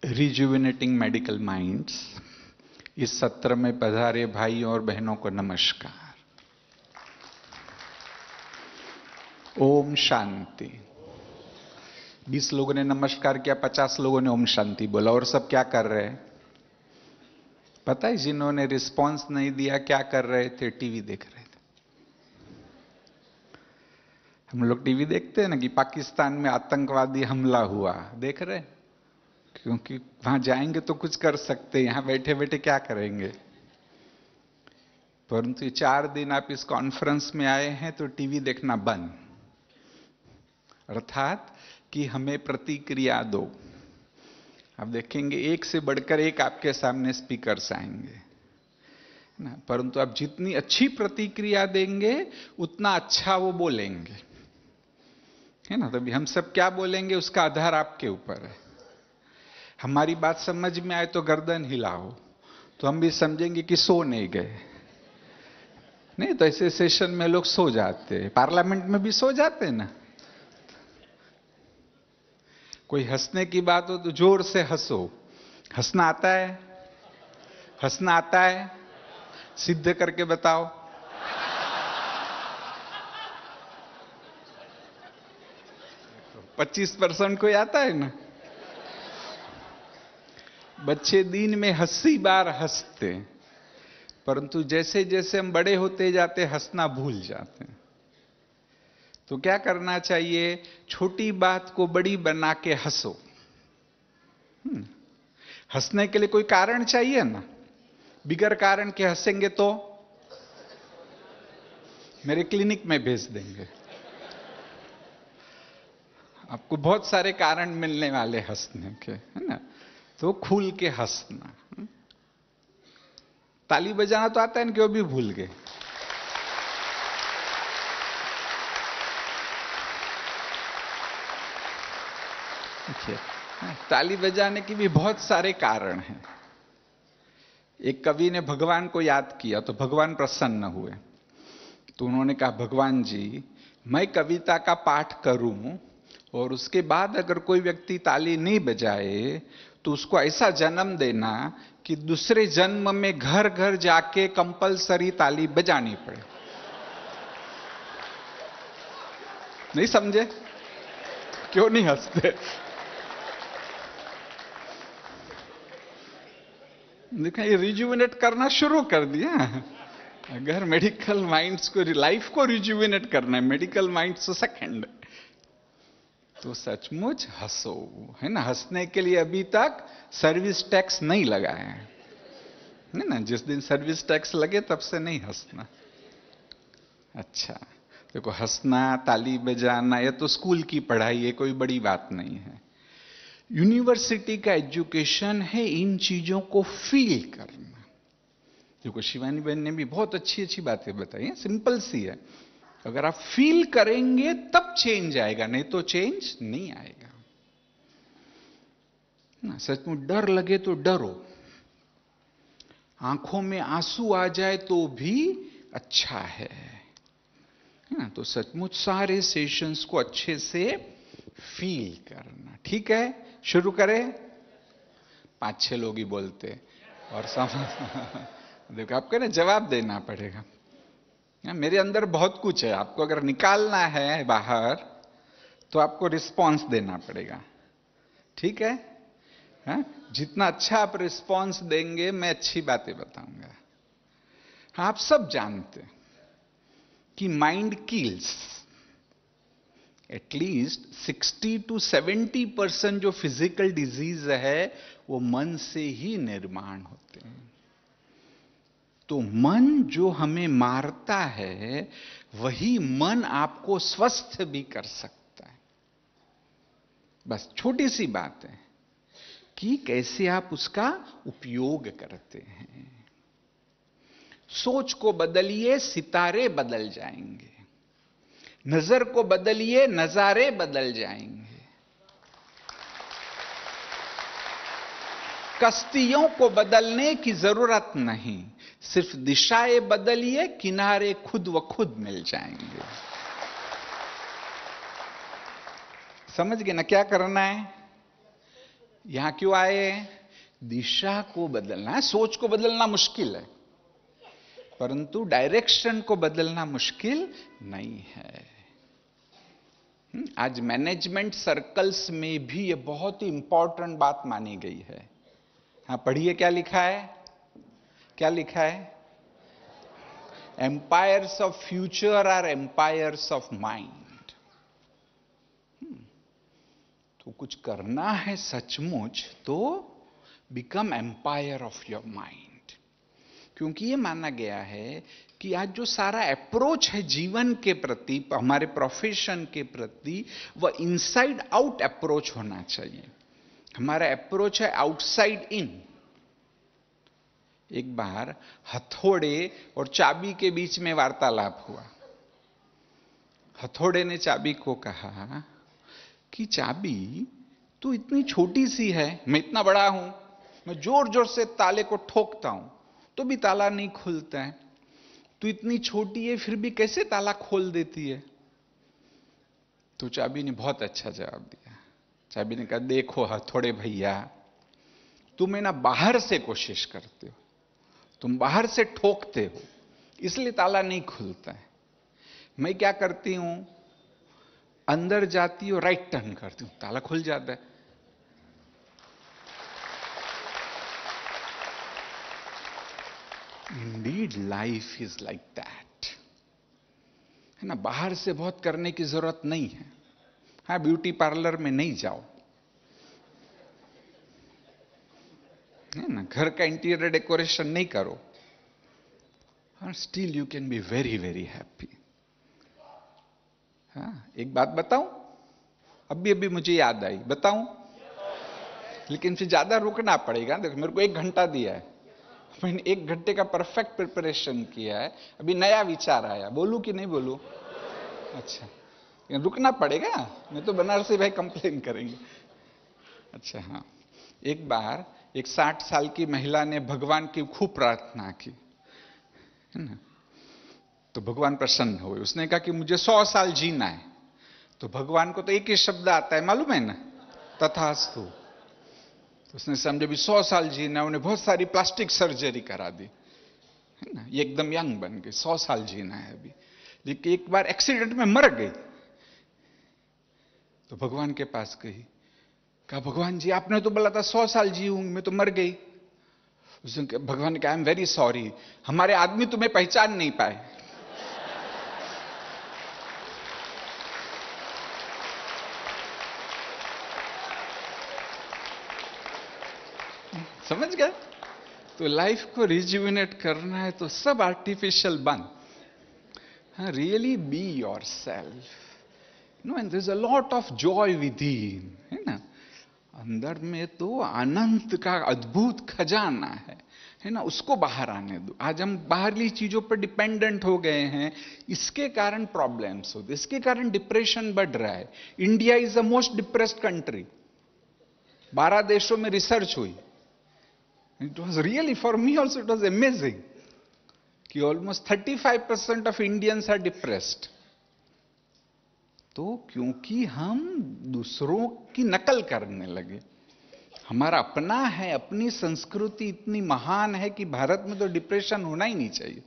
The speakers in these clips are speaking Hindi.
रिजुविनेटिंग मेडिकल माइंड्स इस सत्र में पधारे भाई और बहनों को नमस्कार। ओम शांति। 20 लोगों ने नमस्कार किया, 50 लोगों ने ओम शांति बोला। और सब क्या कर रहे हैं पता है? जिन्होंने रिस्पांस नहीं दिया क्या कर रहे थे? टीवी देख रहे थे। हम लोग टीवी देखते हैं ना कि पाकिस्तान में आतंकवादी हमला हुआ, देख रहे हैं, क्योंकि वहां जाएंगे तो कुछ कर सकते हैं, यहां बैठे बैठे क्या करेंगे। परंतु ये 4 दिन आप इस कॉन्फ्रेंस में आए हैं तो टीवी देखना बंद, अर्थात कि हमें प्रतिक्रिया दो। आप देखेंगे एक से बढ़कर एक आपके सामने स्पीकर्स आएंगे ना, परंतु आप जितनी अच्छी प्रतिक्रिया देंगे उतना अच्छा वो बोलेंगे, है ना। तभी हम सब क्या बोलेंगे उसका आधार आपके ऊपर है। हमारी बात समझ में आए तो गर्दन हिलाओ, तो हम भी समझेंगे कि सो नहीं गए। नहीं तो ऐसे सेशन में लोग सो जाते हैं, पार्लियामेंट में भी सो जाते हैं ना। कोई हंसने की बात हो तो जोर से हंसो। हंसना आता है? हंसना आता है? सिद्ध करके बताओ। तो 25% को आता है ना। बच्चे दिन में 80 बार हंसते, परंतु जैसे जैसे हम बड़े होते जाते हंसना भूल जाते हैं। तो क्या करना चाहिए? छोटी बात को बड़ी बना के हंसो। हंसने के लिए कोई कारण चाहिए ना। बिगर कारण के हंसेंगे तो मेरे क्लिनिक में भेज देंगे। आपको बहुत सारे कारण मिलने वाले हंसने के, है ना। तो खुल के हंसना। ताली बजाना तो आता है ना, क्यों भी भूल गए। ताली बजाने की भी बहुत सारे कारण हैं। एक कवि ने भगवान को याद किया तो भगवान प्रसन्न हुए। तो उन्होंने कहा, भगवान जी मैं कविता का पाठ करूं और उसके बाद अगर कोई व्यक्ति ताली नहीं बजाए तो उसको ऐसा जन्म देना कि दूसरे जन्म में घर घर जाके कंपलसरी ताली बजानी पड़े। नहीं समझे? क्यों नहीं हंसते? देखा, ये रिजुविनेट करना शुरू कर दिया। अगर मेडिकल माइंड्स को, लाइफ को रिजुविनेट करना है, मेडिकल माइंड्स तो सेकंड, तो सचमुच हंसो, है ना। हंसने के लिए अभी तक सर्विस टैक्स नहीं लगा है ना। जिस दिन सर्विस टैक्स लगे तब से नहीं हंसना। अच्छा, देखो हंसना, ताली बजाना ये तो स्कूल की पढ़ाई है, कोई बड़ी बात नहीं है। यूनिवर्सिटी का एजुकेशन है इन चीजों को फील करना। देखो शिवानी बहन ने भी बहुत अच्छी अच्छी बातें बताई हैं, सिंपल सी है। अगर आप फील करेंगे तब चेंज आएगा, नहीं तो चेंज नहीं आएगा ना। सचमुच डर लगे तो डरो, आंखों में आंसू आ जाए तो भी अच्छा है ना। तो सचमुच सारे सेशंस को अच्छे से फील करना। ठीक है, शुरू करें। 5-6 लोग ही बोलते और समझ। देखो आपको ना जवाब देना पड़ेगा। मेरे अंदर बहुत कुछ है, आपको अगर निकालना है बाहर तो आपको रिस्पॉन्स देना पड़ेगा। ठीक है? हाँ? जितना अच्छा आप रिस्पॉन्स देंगे मैं अच्छी बातें बताऊंगा। हाँ, आप सब जानते कि माइंड किल्स। एटलीस्ट 60 to 70% जो फिजिकल डिजीज है वो मन से ही निर्माण होते हैं। तो मन जो हमें मारता है वही मन आपको स्वस्थ भी कर सकता है। बस छोटी सी बात है कि कैसे आप उसका उपयोग करते हैं। सोच को बदलिए, सितारे बदल जाएंगे। नजर को बदलिए, नजारे बदल जाएंगे। कश्तियों को बदलने की जरूरत नहीं, सिर्फ दिशाएं बदलिए, किनारे खुद व खुद मिल जाएंगे। समझ गए ना क्या करना है? यहां क्यों आए? दिशा को बदलना है। सोच को बदलना मुश्किल है, परंतु डायरेक्शन को बदलना मुश्किल नहीं है। आज मैनेजमेंट सर्कल्स में भी ये बहुत ही इंपॉर्टेंट बात मानी गई है। हाँ, पढ़िए क्या लिखा है, क्या लिखा है? Empires of future are empires of mind. तो कुछ करना है सचमुच तो become empire of your mind. क्योंकि ये माना गया है कि आज जो सारा अप्रोच है जीवन के प्रति, हमारे प्रोफेशन के प्रति, वह इनसाइड आउट अप्रोच होना चाहिए। हमारा अप्रोच है आउटसाइड इन। एक बार हथौड़े और चाबी के बीच में वार्तालाप हुआ। हथौड़े ने चाबी को कहा कि चाबी, तू इतनी छोटी सी है, मैं इतना बड़ा हूं, मैं जोर जोर से ताले को ठोकता हूं तो भी ताला नहीं खुलता है। तू इतनी छोटी है फिर भी कैसे ताला खोल देती है? तो चाबी ने बहुत अच्छा जवाब दिया। चाबी ने कहा, देखो हथौड़े भैया, तुम है ना बाहर से कोशिश करते हो, तुम बाहर से ठोकते हो, इसलिए ताला नहीं खुलता है। मैं क्या करती हूं, अंदर जाती हूं, राइट टर्न करती हूं, ताला खुल जाता है। Indeed life is like that, है ना। बाहर से बहुत करने की जरूरत नहीं है। हाँ, ब्यूटी पार्लर में नहीं जाओ, है ना, घर का इंटीरियर डेकोरेशन नहीं करो, और still you can be very very happy. हाँ, एक बात बताऊं, अभी अभी मुझे याद आई, बताऊं? लेकिन फिर ज्यादा रुकना पड़ेगा। देखो, मेरे को 1 घंटा दिया है, मैंने 1 घंटे का परफेक्ट प्रिपरेशन किया है। अभी नया विचार आया, बोलूं कि नहीं बोलूं? अच्छा, रुकना पड़ेगा, नहीं तो बनारसी भाई कंप्लेन करेंगे। अच्छा, हाँ, एक बार एक 60 साल की महिला ने भगवान की खूब प्रार्थना की, है ना। तो भगवान प्रसन्न हुए। उसने कहा कि मुझे 100 साल जीना है। तो भगवान को तो एक ही शब्द आता है, मालूम है ना, तथास्तु। तो उसने समझे भी 100 साल जीना है, उन्हें बहुत सारी प्लास्टिक सर्जरी करा दी, है ना। ये एकदम यंग बन गई, 100 साल जीना है अभी। लेकिन एक बार एक्सीडेंट में मर गई। तो भगवान के पास गई, कहा, भगवान जी आपने तो बोला था 100 साल जीऊंगी, मैं तो मर गई। उसने भगवान ने कहा, आई एम वेरी सॉरी, हमारे आदमी तुम्हें पहचान नहीं पाए। समझ गए? तो लाइफ को रिजुविनेट करना है तो सब आर्टिफिशियल बंद। हाँ, really be your self, no, and there is a lot of joy within, है ना। अंदर में तो अनंत का अद्भुत खजाना है ना, उसको बाहर आने दो। आज हम बाहरली चीजों पर डिपेंडेंट हो गए हैं, इसके कारण प्रॉब्लम्स होते, इसके कारण डिप्रेशन बढ़ रहा है। India is the most depressed country. 12 देशों में रिसर्च हुई। It was really, for me also it was amazing कि almost 35% of Indians are depressed. तो क्योंकि हम दूसरों की नकल करने लगे। हमारा अपना है, अपनी संस्कृति इतनी महान है कि भारत में तो डिप्रेशन होना ही नहीं चाहिए,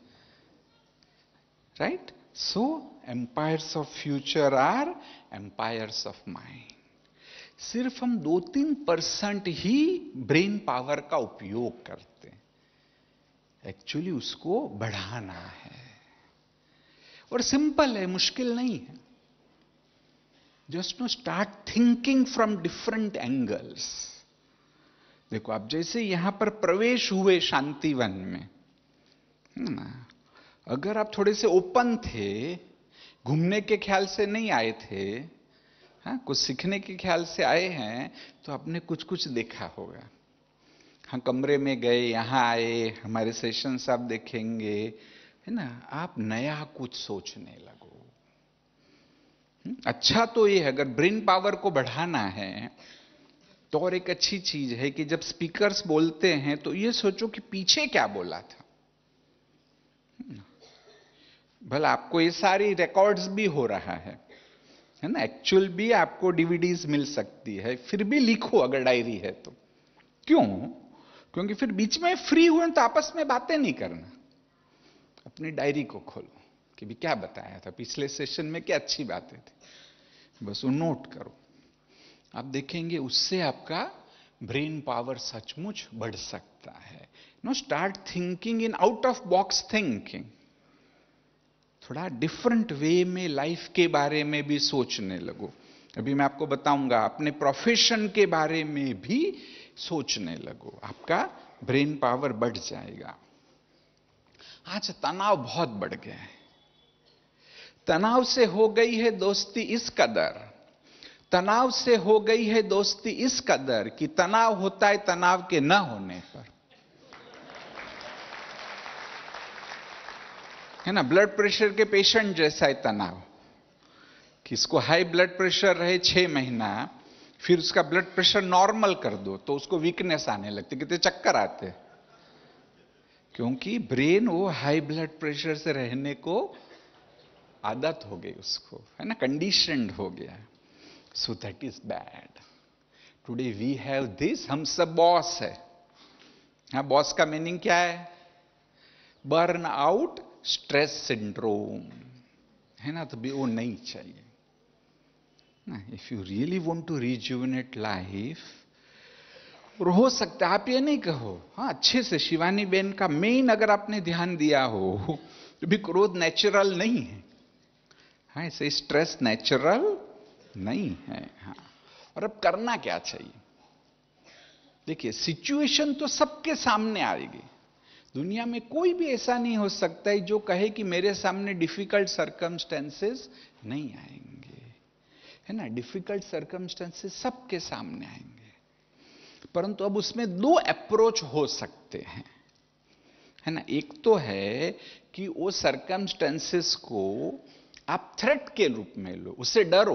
right. So empires of future are empires of mind. सिर्फ हम 2-3% ही ब्रेन पावर का उपयोग करते हैं, एक्चुअली उसको बढ़ाना है। और सिंपल है, मुश्किल नहीं है। Just no start thinking from different angles. देखो, आप जैसे यहां पर प्रवेश हुए शांतिवन में, है ना, अगर आप थोड़े से ओपन थे, घूमने के ख्याल से नहीं आए थे, हाँ, कुछ सीखने के ख्याल से आए हैं, तो आपने कुछ कुछ देखा होगा। हाँ, कमरे में गए, यहां आए, हमारे सेशंस आप देखेंगे, है ना, आप नया कुछ सोचने लगो। अच्छा तो ये है, अगर ब्रेन पावर को बढ़ाना है तो और एक अच्छी चीज है कि जब स्पीकर्स बोलते हैं तो ये सोचो कि पीछे क्या बोला था। भला आपको ये सारी रिकॉर्ड्स भी हो रहा है, है ना। एक्चुअल भी आपको डीवीडीज मिल सकती है, फिर भी लिखो अगर डायरी है तो। क्यों? क्योंकि फिर बीच में फ्री हुए तो आपस में बातें नहीं करना, अपनी डायरी को खोलो कि भी क्या बताया था पिछले सेशन में, क्या अच्छी बातें थी, बस वो नोट करो। आप देखेंगे उससे आपका ब्रेन पावर सचमुच बढ़ सकता है। No, start thinking in out of box thinking, थोड़ा डिफरेंट वे में लाइफ के बारे में भी सोचने लगो। अभी मैं आपको बताऊंगा, अपने प्रोफेशन के बारे में भी सोचने लगो, आपका ब्रेन पावर बढ़ जाएगा। आज तनाव बहुत बढ़ गया है, तनाव से हो गई है दोस्ती इस कदर, तनाव से हो गई है दोस्ती इस कदर कि तनाव होता है तनाव के न होने पर, है ना। ब्लड प्रेशर के पेशेंट जैसा है तनाव, कि इसको हाई ब्लड प्रेशर रहे 6 महीना, फिर उसका ब्लड प्रेशर नॉर्मल कर दो तो उसको वीकनेस आने लगती, कितने चक्कर आते, क्योंकि ब्रेन वो हाई ब्लड प्रेशर से रहने को आदत हो गई उसको, है ना, कंडीशनड हो गया। So that is bad. Today we have this, हम सब बॉस है। हाँ, बॉस का मीनिंग क्या है? बर्न आउट स्ट्रेस सिंड्रोम, है ना। तो भी वो नहीं चाहिए ना। If you really want to rejuvenate life, और हो सकता है आप ये नहीं कहो, हाँ अच्छे से शिवानी बेन का मेन अगर आपने ध्यान दिया हो तो भी क्रोध नेचुरल नहीं है, हाँ ऐसे स्ट्रेस नेचुरल नहीं है। हाँ, और अब करना क्या चाहिए? देखिए, सिचुएशन तो सबके सामने आएगी, दुनिया में कोई भी ऐसा नहीं हो सकता है जो कहे कि मेरे सामने डिफिकल्ट सर्कमस्टेंसेस नहीं आएंगे, है ना। डिफिकल्ट सर्कमस्टेंसेस सबके सामने आएंगे, परंतु अब उसमें 2 अप्रोच हो सकते हैं, है ना। एक तो है कि वो सर्कमस्टेंसेस को आप थ्रेट के रूप में लो, उससे डरो,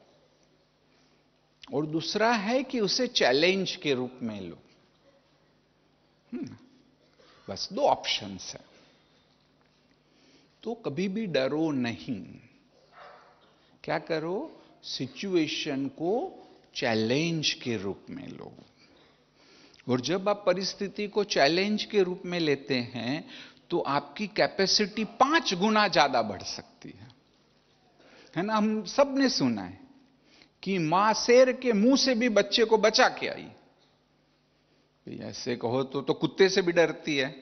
और दूसरा है कि उसे चैलेंज के रूप में लो। बस 2 ऑप्शंस है। तो कभी भी डरो नहीं, क्या करो? सिचुएशन को चैलेंज के रूप में लो। और जब आप परिस्थिति को चैलेंज के रूप में लेते हैं तो आपकी कैपेसिटी 5 गुना ज्यादा बढ़ सकती है ना। हम सब ने सुना है कि मां शेर के मुंह से भी बच्चे को बचा के आई। ऐसे कहो तो कुत्ते से भी डरती है,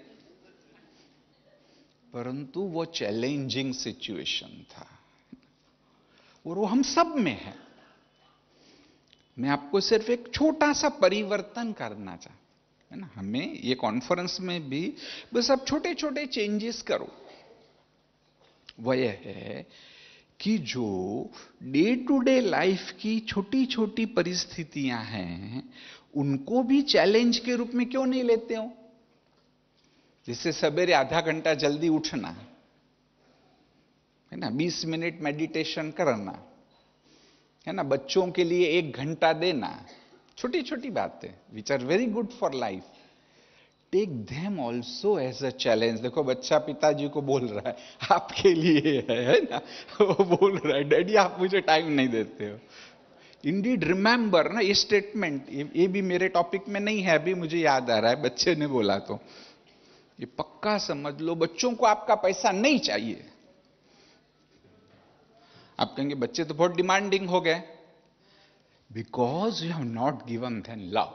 परंतु वो चैलेंजिंग सिचुएशन था, और वो हम सब में है। मैं आपको सिर्फ एक छोटा सा परिवर्तन करना चाहता, है ना। हमें ये कॉन्फ्रेंस में भी बस आप छोटे छोटे चेंजेस करो। वह यह है कि जो डे टू डे लाइफ की छोटी छोटी परिस्थितियां हैं उनको भी चैलेंज के रूप में क्यों नहीं लेते हो? जैसे सवेरे आधा घंटा जल्दी उठना, है ना, 20 मिनट मेडिटेशन करना, है ना, बच्चों के लिए 1 घंटा देना, छोटी छोटी बातें which are very good for life. Take them also as a challenge. देखो, बच्चा पिताजी को बोल रहा है आपके लिए है ना, वो बोल रहा है डैडी आप मुझे टाइम नहीं देते हो। इंडीड, रिमेंबर ना, ये स्टेटमेंट ये भी मेरे टॉपिक में नहीं है, अभी मुझे याद आ रहा है, बच्चे ने बोला तो ये पक्का समझ लो, बच्चों को आपका पैसा नहीं चाहिए। आप कहेंगे बच्चे तो बहुत डिमांडिंग हो गए, because you have not given them love.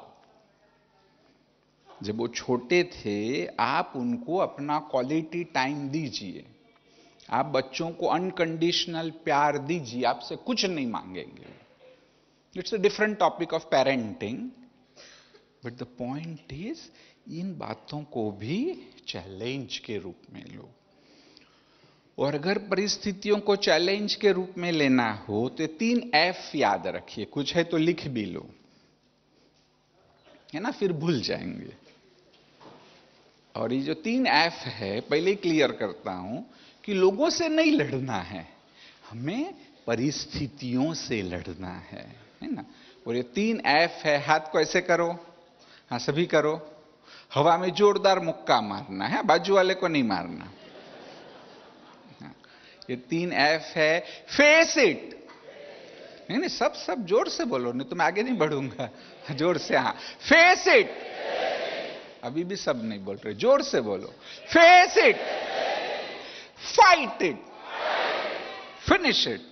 जब वो छोटे थे आप उनको अपना क्वालिटी टाइम दीजिए, आप बच्चों को अनकंडीशनल प्यार दीजिए, आपसे कुछ नहीं मांगेंगे। It's a different topic of parenting, but the point is इन बातों को भी चैलेंज के रूप में लो। और अगर परिस्थितियों को चैलेंज के रूप में लेना हो तो 3 F याद रखिए, कुछ है तो लिख भी लो, है ना, फिर भूल जाएंगे। और ये जो 3 F है, पहले क्लियर करता हूं कि लोगों से नहीं लड़ना है, हमें परिस्थितियों से लड़ना है ना। और ये 3 F है, हाथ को ऐसे करो, हाँ सभी करो, हवा में जोरदार मुक्का मारना है, बाजू वाले को नहीं मारना। ये 3 F है, फेस इट, नहीं नहीं, सब जोर से बोलो, नहीं तो मैं आगे नहीं बढ़ूंगा। जोर से, हाँ। Face it. अभी भी सब नहीं बोल रहे, जोर से बोलो। Face it, fight it, finish it.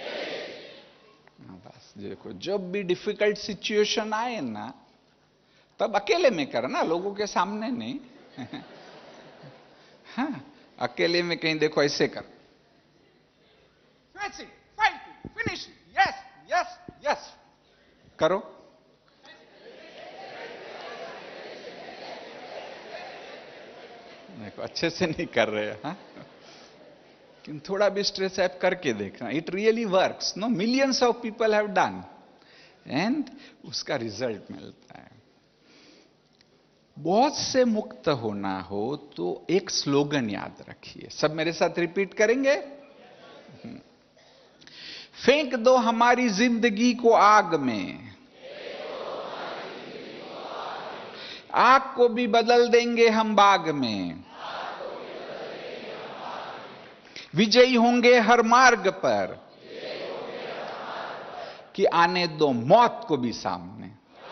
बस देखो, जब भी डिफिकल्ट सिचुएशन आए ना, तब अकेले में करना, लोगों के सामने नहीं। हाँ, अकेले में कहीं देखो ऐसे कर, face it, fight it, finish it, yes yes yes करो। देखो अच्छे से नहीं कर रहे हैं, हाँ? लेकिन थोड़ा भी स्ट्रेस ऐप करके देखना, it really works. No, millions of people have done and उसका रिजल्ट मिलता है। बहुत से मुक्त होना हो तो एक स्लोगन याद रखिए, सब मेरे साथ रिपीट करेंगे। फेंक दो हमारी जिंदगी को आग में, आग को भी बदल देंगे हम बाग में, विजयी होंगे हर मार्ग पर, कि आने दो मौत को भी सामने।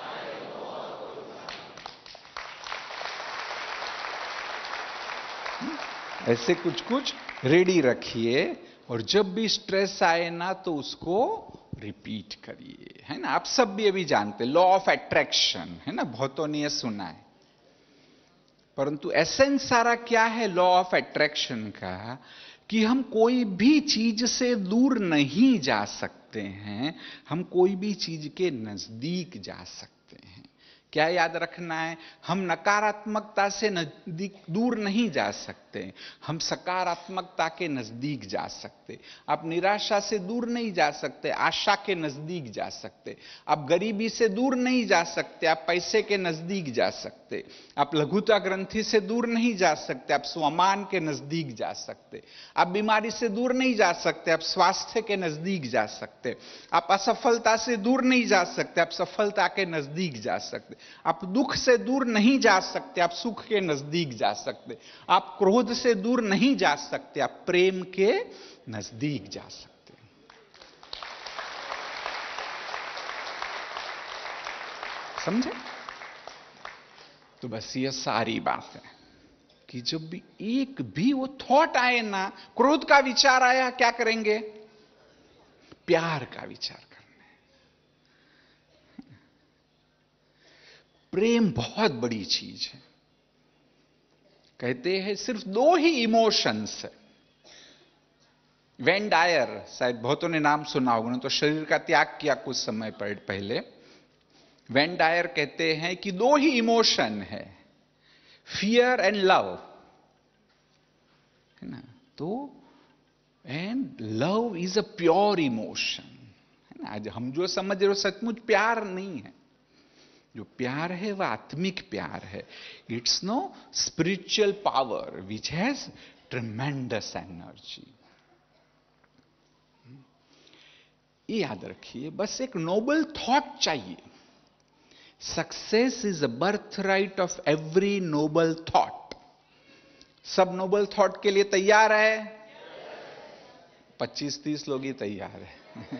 ऐसे कुछ कुछ रेडी रखिए, और जब भी स्ट्रेस आए ना तो उसको रिपीट करिए, है ना। आप सब भी अभी जानते, लॉ ऑफ अट्रैक्शन, है ना, बहुतों ने यह सुना है। परंतु एसेंस सारा क्या है लॉ ऑफ अट्रैक्शन का, कि हम कोई भी चीज से दूर नहीं जा सकते हैं, हम कोई भी चीज के नजदीक जा सकते हैं। क्या याद रखना है, हम नकारात्मकता से नजदीक दूर नहीं जा सकते, हम सकारात्मकता के नजदीक जा सकते। आप निराशा से दूर नहीं जा सकते, आशा के नजदीक जा सकते। आप गरीबी से दूर नहीं जा सकते, आप पैसे के नजदीक जा सकते। आप लघुता ग्रंथि से दूर नहीं जा सकते, आप स्वमान के नजदीक जा सकते। आप बीमारी से दूर नहीं जा सकते, आप स्वास्थ्य के नजदीक जा सकते। आप असफलता से दूर नहीं जा सकते, आप सफलता के नजदीक जा सकते। आप दुख से दूर नहीं जा सकते, आप सुख के नजदीक जा सकते। आप क्रोध से दूर नहीं जा सकते, आप प्रेम के नजदीक जा सकते। समझे? तो बस ये सारी बात है कि जब भी एक भी वो थॉट आए ना, क्रोध का विचार आया, क्या करेंगे? प्यार का विचार करना है। प्रेम बहुत बड़ी चीज है। कहते हैं सिर्फ दो ही इमोशंस है। वेन डायर, शायद बहुतों ने नाम सुना होगा, तो शरीर का त्याग किया कुछ समय पहले। वेन डायर कहते हैं कि दो ही इमोशन है, फियर एंड लव, है ना। तो and love is a pure emotion, है ना। आज हम जो समझ रहे हो सचमुच प्यार नहीं है। जो प्यार है वह आत्मिक प्यार है। It's no spiritual power which has tremendous energy. ये याद रखिए, बस एक नोबल थॉट चाहिए। Success is a birthright of every noble thought. सब नोबल थॉट के लिए तैयार है? 25-30 लोग ही तैयार है।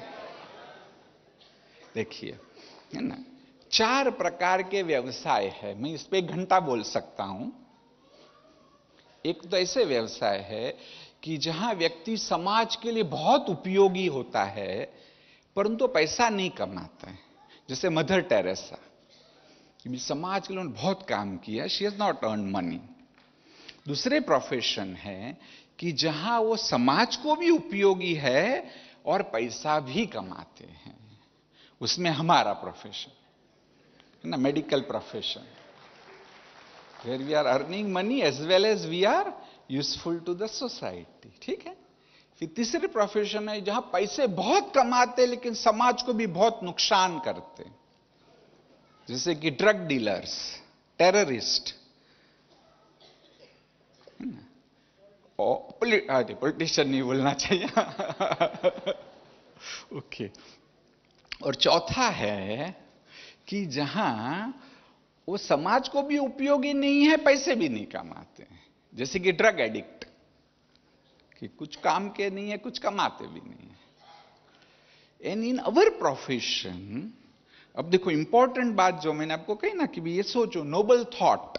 देखिए, है ना, 4 प्रकार के व्यवसाय है। मैं इस पे 1 घंटा बोल सकता हूं। एक तो ऐसे व्यवसाय है कि जहां व्यक्ति समाज के लिए बहुत उपयोगी होता है परंतु पैसा नहीं कमाता है। जैसे मदर टेरेसा, समाज के लिए बहुत काम किया, she has not earn money. दूसरे प्रोफेशन है कि जहां वो समाज को भी उपयोगी है और पैसा भी कमाते हैं। उसमें हमारा प्रोफेशन है ना, medical profession, where we are earning money as well as we are useful to the society. ठीक है। फिर तीसरे प्रोफेशन है जहां पैसे बहुत कमाते लेकिन समाज को भी बहुत नुकसान करते, जैसे कि ड्रग डीलर्स, टेररिस्ट, पॉलिटिशियन नहीं बोलना चाहिए। ओके। और चौथा है कि जहां वो समाज को भी उपयोगी नहीं है, पैसे भी नहीं कमाते, जैसे कि ड्रग एडिक्ट, कि कुछ काम के नहीं है, कुछ कमाते भी नहीं है। एंड इन अवर प्रोफेशन, अब देखो इंपॉर्टेंट बात जो मैंने आपको कही ना कि भी ये सोचो, नोबल थॉट,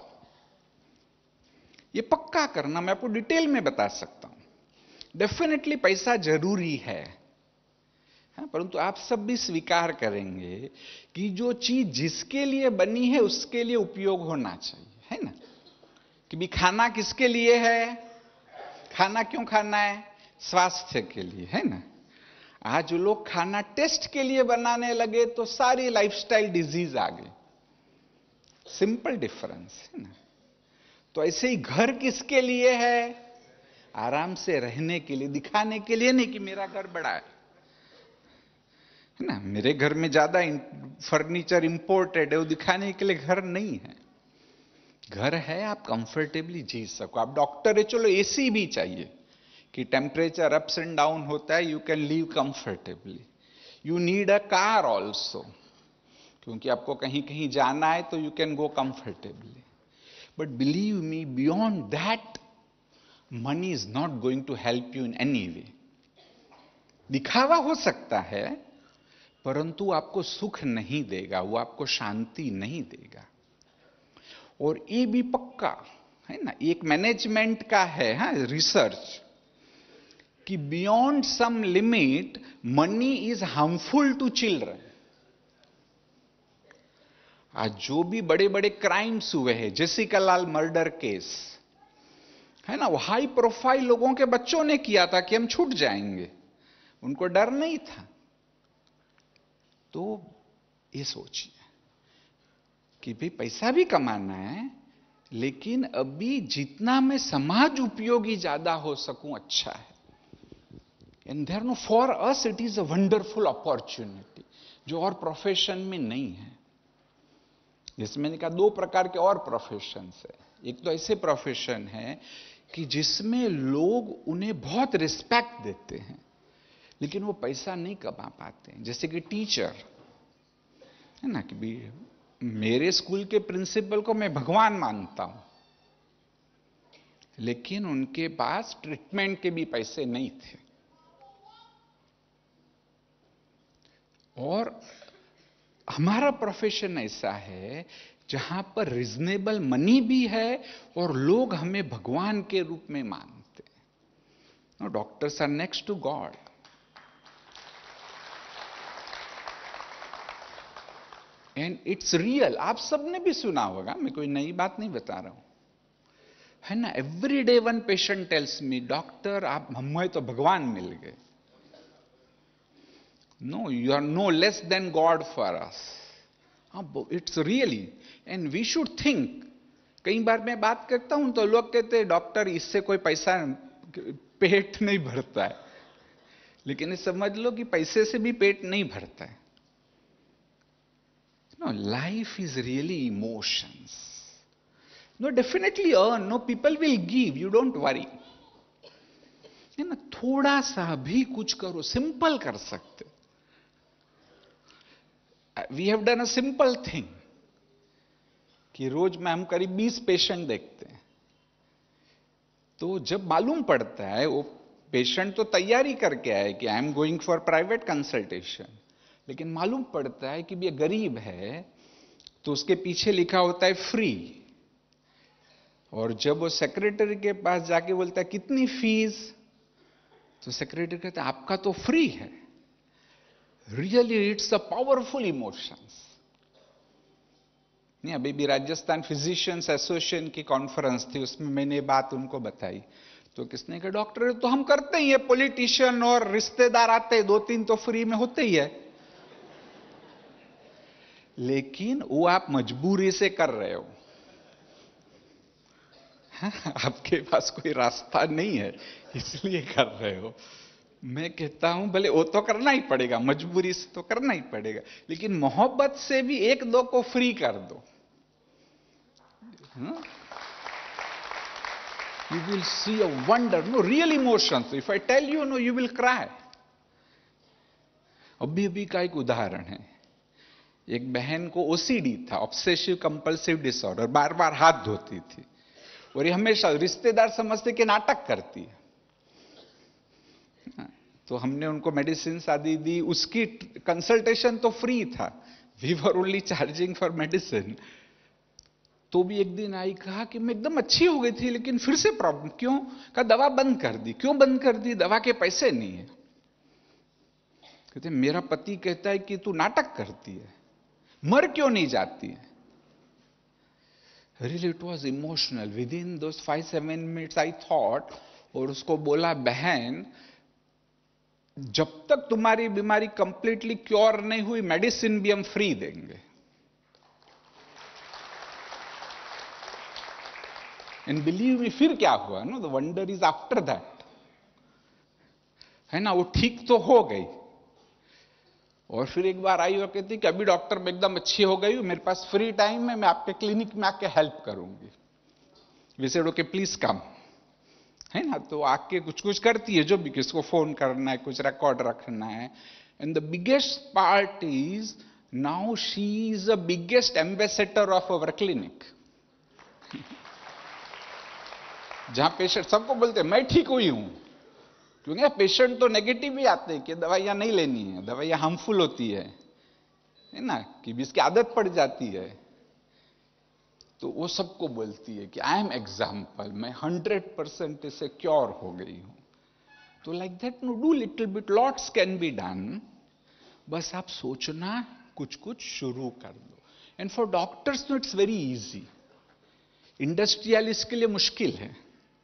ये पक्का करना, मैं आपको डिटेल में बता सकता हूं। डेफिनेटली पैसा जरूरी है, परंतु आप सब भी स्वीकार करेंगे कि जो चीज जिसके लिए बनी है उसके लिए उपयोग होना चाहिए, है ना? कि भी खाना किसके लिए है? खाना क्यों खाना है? स्वास्थ्य के लिए, है ना? आज लोग खाना टेस्ट के लिए बनाने लगे तो सारी लाइफस्टाइल डिजीज आ गई। सिंपल डिफरेंस, है ना? तो ऐसे ही घर किसके लिए है? आराम से रहने के लिए, दिखाने के लिए नहीं कि मेरा घर बड़ा है ना? मेरे घर में ज्यादा फर्नीचर इंपोर्टेड है, वो दिखाने के लिए घर नहीं है। घर है आप कंफर्टेबली जी सको। आप डॉक्टर है, चलो एसी भी चाहिए कि टेम्परेचर अप्स एंड डाउन होता है, you can live comfortably. You need a car also, क्योंकि आपको कहीं कहीं जाना है तो you can go comfortably. But believe me, beyond that money is not going to help you in any way. दिखावा हो सकता है परंतु आपको सुख नहीं देगा, वो आपको शांति नहीं देगा। और ये भी पक्का है ना, एक मैनेजमेंट का है, हाँ, रिसर्च, कि beyond some limit money is harmful to children. आज जो भी बड़े बड़े क्राइम्स हुए हैं, जेसिका लाल मर्डर केस है ना, वो हाई प्रोफाइल लोगों के बच्चों ने किया था कि हम छूट जाएंगे, उनको डर नहीं था। तो ये सोचिए कि भाई पैसा भी कमाना है, लेकिन अभी जितना मैं समाज उपयोगी ज्यादा हो सकूं अच्छा है। And there no, for us it is a wonderful opportunity जो और प्रोफेशन में नहीं है। जैसे मैंने कहा, दो प्रकार के और प्रोफेशन है। एक तो ऐसे प्रोफेशन है कि जिसमें लोग उन्हें बहुत रिस्पेक्ट देते हैं, लेकिन वो पैसा नहीं कमा पाते हैं। जैसे कि टीचर है ना, कि भी मेरे स्कूल के प्रिंसिपल को मैं भगवान मानता हूं, लेकिन उनके पास ट्रीटमेंट के भी पैसे नहीं थे। और हमारा प्रोफेशन ऐसा है जहां पर रिजनेबल मनी भी है और लोग हमें भगवान के रूप में मानते हैं। Doctors are next to God. And it's real. आप सबने भी सुना होगा, मैं कोई नई बात नहीं बता रहा हूं, है ना? Every day one patient tells me, doctor आप हमें तो भगवान मिल गए। No, you are no less than God for us. It's really, and we should think. कई बार मैं बात करता हूं तो लोग कहते हैं डॉक्टर इससे कोई पैसा, पेट नहीं भरता है। लेकिन ये समझ लो कि पैसे से भी पेट नहीं भरता है। No, life is really emotions. No, definitely earn. No, people will give. You don't worry. है ना? थोड़ा सा भी कुछ करो, सिंपल कर सकते। We have done a simple thing कि रोज में हम करीब 20 पेशेंट देखते हैं। तो जब मालूम पड़ता है, वो पेशेंट तो तैयारी करके आए कि I am going for private consultation, लेकिन मालूम पड़ता है कि ये गरीब है तो उसके पीछे लिखा होता है फ्री। और जब वो सेक्रेटरी के पास जाके बोलता है कितनी फीस, तो सेक्रेटरी कहता है आपका तो फ्री है। Really it's a powerful emotions. नहीं, अभी भी राजस्थान फिजिशियंस एसोसिएशन की कॉन्फ्रेंस थी, उसमें मैंने बात उनको बताई। तो किसने कहा डॉक्टर तो हम करते ही है, पॉलिटिशियन और रिश्तेदार आते हैं, 2-3 तो फ्री में होते ही है। लेकिन वो आप मजबूरी से कर रहे हो, आपके पास कोई रास्ता नहीं है इसलिए कर रहे हो। मैं कहता हूं भले वो तो करना ही पड़ेगा, मजबूरी से तो करना ही पड़ेगा, लेकिन मोहब्बत से भी 1-2 को फ्री कर दो। You will see a wonder. No, real emotions, if I tell you, no, you will cry. अभी अभी का एक उदाहरण है। एक बहन को ओसीडी था, ऑब्सेसिव कंपल्सिव डिसऑर्डर, बार बार हाथ धोती थी, और ये हमेशा रिश्तेदार समझते कि नाटक करती है। तो हमने उनको मेडिसिन आदि दी, उसकी कंसल्टेशन तो फ्री था, we were only charging for medicine. तो भी एक दिन आई, कहा कि मैं एकदम अच्छी हो गई थी लेकिन फिर से प्रॉब्लम। क्यों? कहा दवा बंद कर दी। क्यों बंद कर दी? दवा के पैसे नहीं है। कहते मेरा पति कहता है कि तू नाटक करती है, मर क्यों नहीं जाती है? Really it was emotional. Within those 5-7 minutes I thought, और उसको बोला बहन, जब तक तुम्हारी बीमारी कंप्लीटली क्योर नहीं हुई मेडिसिन भी हम फ्री देंगे। एंड बिलीव मी, फिर क्या हुआ? No, the wonder is after that, है ना। वो ठीक तो हो गई, और फिर एक बार आई और कहती कि अभी डॉक्टर मैं एकदम अच्छी हो गई हूं, मेरे पास फ्री टाइम है, मैं आपके क्लिनिक में आके हेल्प करूंगी। वैसे ओके प्लीज कम, है ना। तो आके कुछ कुछ करती है, जो भी, किसको फोन करना है, कुछ रिकॉर्ड रखना है। And the biggest part is now she is the biggest ambassador of our clinic. जहां पेशेंट सबको बोलते हैं मैं ठीक हुई हूं, क्योंकि पेशेंट तो नेगेटिव ही आते हैं कि दवाइयां नहीं लेनी है, दवाइयां हार्मफुल होती है ना, कि भी इसकी आदत पड़ जाती है। तो वो सबको बोलती है कि आई एम एग्जाम्पल, मैं 100% इससे क्योर हो गई हूं। तो like that, no, do little bit, lots can be done. बस आप सोचना, कुछ कुछ शुरू कर दो। And for doctors no it's very easy, industrialist के लिए मुश्किल है।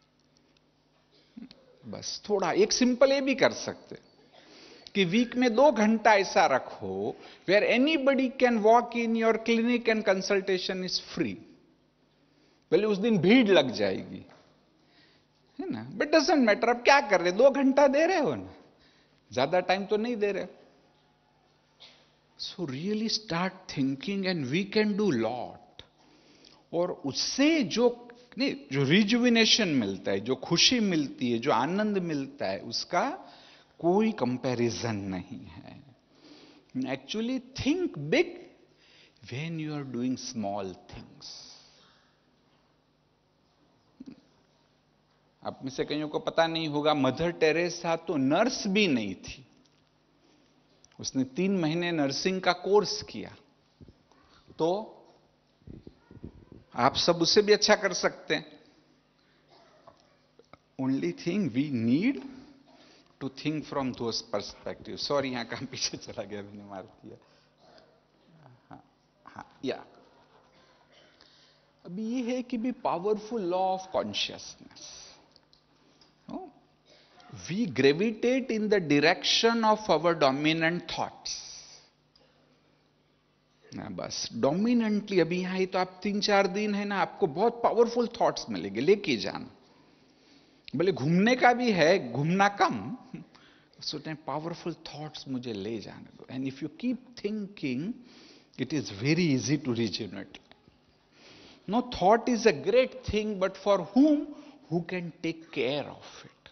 बस थोड़ा एक सिंपल ये भी कर सकते कि वीक में 2 घंटा ऐसा रखो where anybody can walk in your clinic and consultation is free. पहले उस दिन भीड़ लग जाएगी, है ना, बट डजंट मैटर। अब क्या कर रहे, 2 घंटा दे रहे हो ना, ज्यादा टाइम तो नहीं दे रहे। So really start thinking and we can do lot. और उससे जो नहीं, जो रिजुविनेशन मिलता है, जो खुशी मिलती है, जो आनंद मिलता है, उसका कोई कंपैरिजन नहीं है। Actually think big when you are doing small things. आप में से कईयों को पता नहीं होगा, मदर टेरेसा तो नर्स भी नहीं थी, उसने 3 महीने नर्सिंग का कोर्स किया। तो आप सब उससे भी अच्छा कर सकते हैं। Only thing we need to think from those perspective. Sorry, यहां काम पीछे चला गया, मैंने मार दिया। हाँ, या अभी ये है कि भी powerful law of consciousness, we gravitate in the direction of our dominant thoughts. बस डोमिनेंटली अभी यहां ही तो आप 3-4 दिन है ना, आपको बहुत पावरफुल थॉट्स मिलेंगे, लेके जाना। भले घूमने का भी है, घूमना कम, सोचते हैं पावरफुल थॉट्स मुझे ले जाने दो। And if you keep thinking, it is very easy to regenerate. No, thought is a great thing, but for whom, who can take care of it,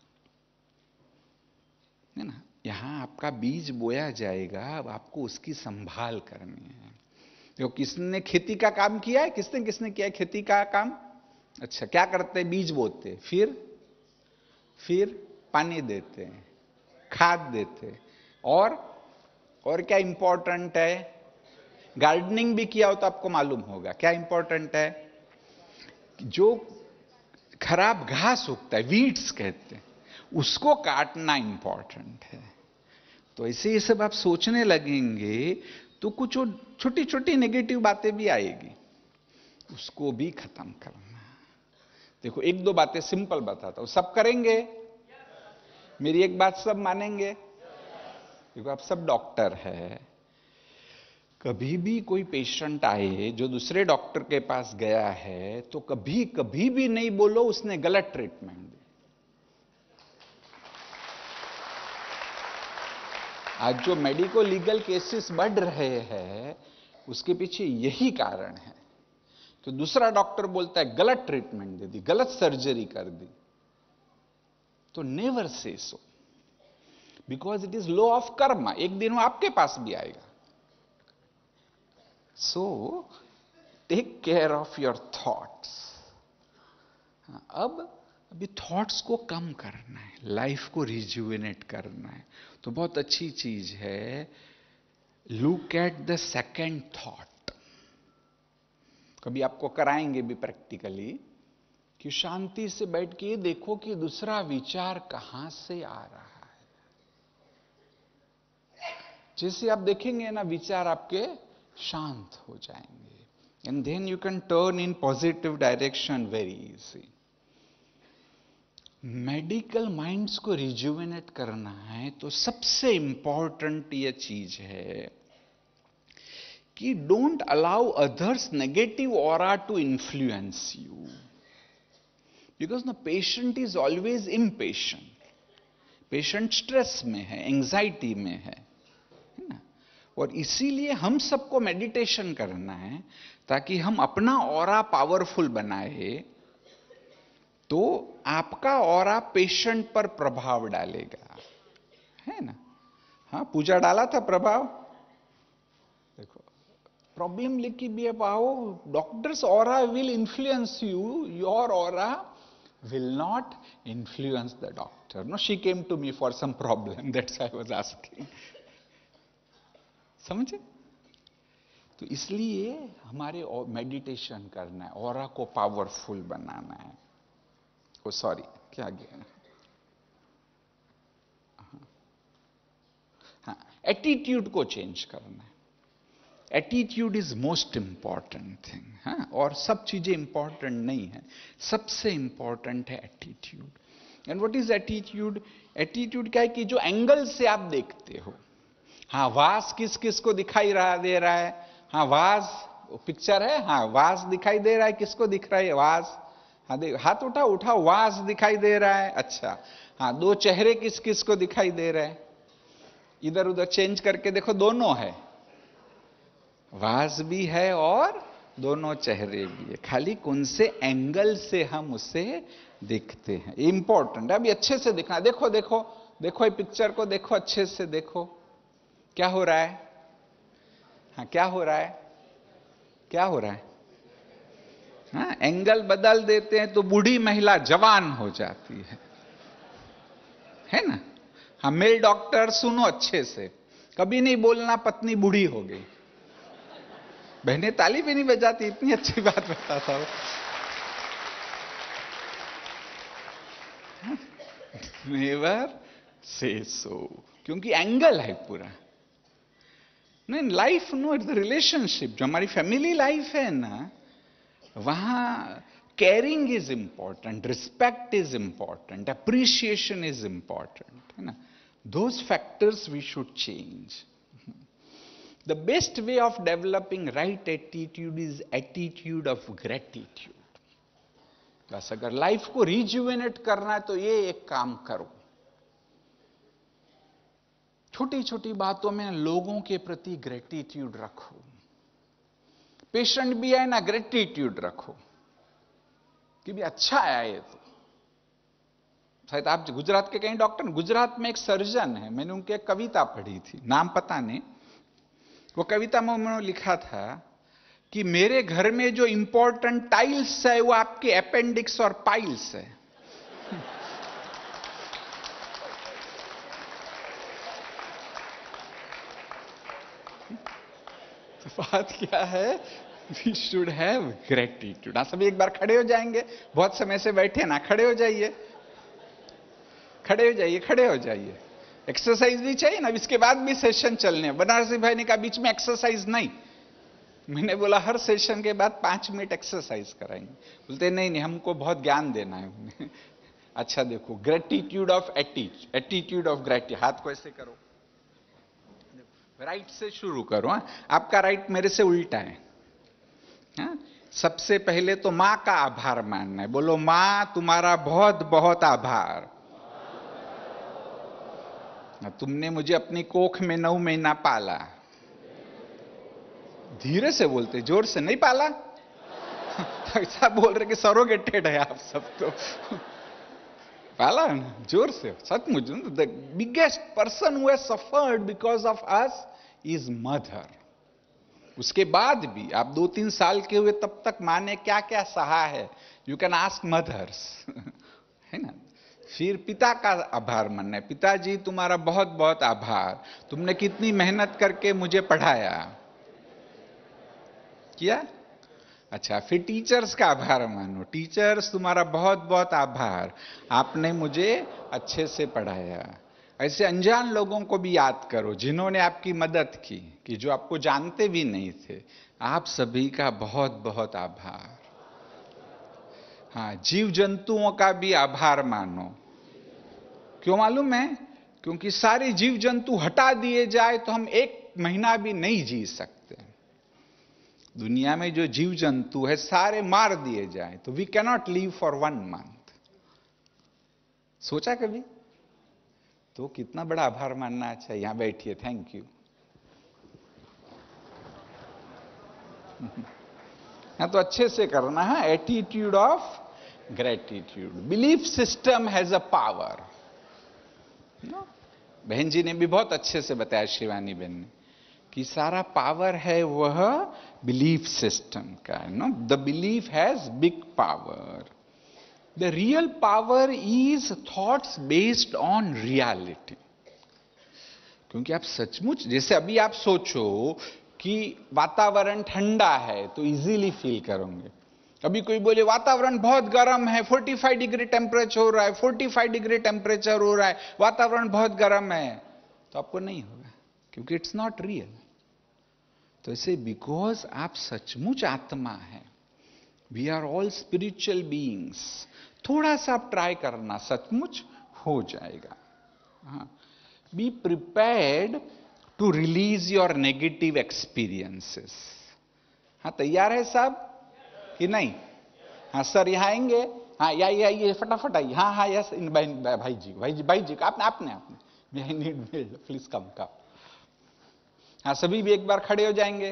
है ना। यहां आपका बीज बोया जाएगा, अब आपको उसकी संभाल करनी है। देखो, किसने खेती का काम किया है? किसने किसने किया है खेती का काम? अच्छा, क्या करते हैं? बीज बोते, फिर पानी देते हैं, खाद देते हैं, और क्या इंपॉर्टेंट है? गार्डनिंग भी किया हो तो आपको मालूम होगा क्या इंपॉर्टेंट है। जो खराब घास उगता है, वीड्स कहते हैं, उसको काटना इंपॉर्टेंट है। तो ऐसे ये सब आप सोचने लगेंगे तो कुछ छोटी छोटी नेगेटिव बातें भी आएगी, उसको भी खत्म करना। देखो, 1-2 बातें सिंपल बताता हूं, सब करेंगे? मेरी एक बात सब मानेंगे? देखो, आप सब डॉक्टर है, कभी भी कोई पेशेंट आए जो दूसरे डॉक्टर के पास गया है, तो कभी कभी भी नहीं बोलो उसने गलत ट्रीटमेंट दी। आज जो मेडिको लीगल केसेस बढ़ रहे हैं, उसके पीछे यही कारण है। तो दूसरा डॉक्टर बोलता है गलत ट्रीटमेंट दे दी, गलत सर्जरी कर दी, तो never say so, because it is law of karma. एक दिन वो आपके पास भी आएगा। So take care of your thoughts. अब अभी थॉट्स को कम करना है, लाइफ को रिजुविनेट करना है, तो बहुत अच्छी चीज है, look at the second thought. कभी आपको कराएंगे भी प्रैक्टिकली कि शांति से बैठ के देखो कि दूसरा विचार कहां से आ रहा है। जैसे आप देखेंगे ना, विचार आपके शांत हो जाएंगे, and then you can turn in positive direction very easy. Medical minds को रिजुविनेट करना है तो सबसे इंपॉर्टेंट ये चीज है कि don't allow others negative aura to influence you, because no patient is always impatient. Patient stress में है, एंजाइटी में है ना। और इसीलिए हम सबको मेडिटेशन करना है ताकि हम अपना ऑरा पावरफुल बनाए, तो आपका ऑरा पेशेंट पर प्रभाव डालेगा, है ना। हाँ, पूजा डाला था प्रभाव। देखो, प्रॉब्लम लेके भी अब आओ, doctors aura will influence you, your aura will not influence the doctor. No, she came to me for some problem, that's why I was asking. समझे? तो इसलिए हमारे मेडिटेशन करना है, ऑरा को पावरफुल बनाना है। ओ सॉरी, क्या गया? हाँ, एटीट्यूड को चेंज करना है। Attitude is most important thing. हाँ, और सब चीजें इंपॉर्टेंट नहीं है, सबसे इंपॉर्टेंट है attitude. And what is attitude? Attitude क्या है कि जो एंगल से आप देखते हो, हाँ, वास किस किस को दिखाई दे रहा है? हाँ, वास पिक्चर है, हाँ, वास दिखाई दे रहा है, किसको दिख रहा है? वास। हाँ, हाथ उठाओ, वास दिखाई दे रहा है। अच्छा, हाँ, दो चेहरे किस किस को दिखाई दे रहे हैं? इधर उधर चेंज करके देखो, दोनों है, वास भी है और दोनों चेहरे भी है, खाली कौन से एंगल से हम उसे देखते हैं, इंपॉर्टेंट है। अभी अच्छे से देखना, देखो देखो देखो, ये पिक्चर को देखो, अच्छे से देखो क्या हो रहा है। हाँ, क्या हो रहा है? क्या हो रहा है? हाँ, एंगल बदल देते हैं तो बूढ़ी महिला जवान हो जाती है ना। हाँ, मेल डॉक्टर सुनो अच्छे से, कभी नहीं बोलना पत्नी बूढ़ी हो गई। बहनें ताली भी नहीं बजाती, इतनी अच्छी बात बताता हूं। नेवर से सो, क्योंकि एंगल है पूरा। नहीं, life no, it's the relationship. जो हमारी फैमिली लाइफ है ना, वहां caring is important, respect is important, appreciation is important, है ना। Those factors we should change. The best way of developing right attitude is attitude of gratitude. बस अगर लाइफ को रिजुवेनेट करना है तो ये एक काम करो, छोटी छोटी बातों में लोगों के प्रति ग्रेटिट्यूड रखो। पेशेंट भी है ना, ग्रेटिट्यूड रखो कि भी अच्छा आया ये तो। शायद आप गुजरात के कहीं डॉक्टर, गुजरात में एक सर्जन है, मैंने उनकी एक कविता पढ़ी थी, नाम पता नहीं। वो कविता में उन्होंने लिखा था कि मेरे घर में जो इंपॉर्टेंट टाइल्स है वो आपके अपेंडिक्स और पाइल्स है। तो बात क्या है? We should have gratitude. आप सभी एक बार खड़े हो जाएंगे, बहुत समय से बैठे ना, खड़े हो जाइए, खड़े हो जाइए, खड़े हो जाइए। एक्सरसाइज भी चाहिए ना, इसके बाद भी सेशन चलने। बनारसी भाई ने कहा बीच में एक्सरसाइज नहीं। मैंने बोला हर सेशन के बाद 5 मिनट एक्सरसाइज कराएंगे। बोलते नहीं नहीं, हमको बहुत ज्ञान देना है। अच्छा देखो, gratitude of attitude of gratitude. हाथ को ऐसे करो, राइट से शुरू करो। हाँ, आपका राइट मेरे से उल्टा है। हाँ? सबसे पहले तो मां का आभार मानना है। बोलो, मां तुम्हारा बहुत बहुत आभार, तुमने मुझे अपनी कोख में 9 महीना पाला। धीरे से बोलते, जोर से नहीं पाला। ऐसा बोल रहे कि सरोगेटेड है आप सब तो। पाला ना, जोर से, सचमुच। The biggest person who has suffered because of us is mother. उसके बाद भी आप 2-3 साल के हुए तब तक माँ ने क्या क्या सहा है, यू कैन आस्क मदर्स, फिर पिता का आभार मानना है, पिताजी तुम्हारा बहुत बहुत आभार, तुमने कितनी मेहनत करके मुझे पढ़ाया किया। अच्छा, फिर टीचर्स का आभार मानो, टीचर्स तुम्हारा बहुत बहुत आभार, आपने मुझे अच्छे से पढ़ाया। ऐसे अनजान लोगों को भी याद करो जिन्होंने आपकी मदद की, कि जो आपको जानते भी नहीं थे, आप सभी का बहुत बहुत आभार। हाँ, जीव जंतुओं का भी आभार मानो। क्यों मालूम है? क्योंकि सारे जीव जंतु हटा दिए जाए तो हम 1 महीना भी नहीं जी सकते। दुनिया में जो जीव जंतु है सारे मार दिए जाए तो we cannot live for 1 month. सोचा कभी? तो कितना बड़ा आभार मानना अच्छा है। यहां बैठिए, थैंक यू। हाँ, तो अच्छे से करना है, attitude of gratitude. Belief system has a power. बहन जी ने भी बहुत अच्छे से बताया, शिवानी बहन ने, कि सारा पावर है वह बिलीफ सिस्टम का। The belief has big power. The real power is thoughts based on reality. क्योंकि आप सचमुच, जैसे अभी आप सोचो कि वातावरण ठंडा है तो इजीली फील करोगे। अभी कोई बोले वातावरण बहुत गर्म है, 45 डिग्री टेम्परेचर हो रहा है, 45 डिग्री टेम्परेचर हो रहा है, वातावरण बहुत गर्म है, तो आपको नहीं होगा, क्योंकि इट्स नॉट रियल। तो ऐसे बिकॉज आप सचमुच आत्मा है, we are all spiritual beings, थोड़ा सा आप ट्राई करना, सचमुच हो जाएगा। हाँ, be prepared to release your negative experiences. हाँ, तैयार है सब कि नहीं? हाँ सर, यहां आएंगे। हाँ, ये फटाफट आइए। हाँ हाँ, यस, इन भाई जी आपने आई नीड प्लीज कम। हाँ, सभी भी एक बार खड़े हो जाएंगे।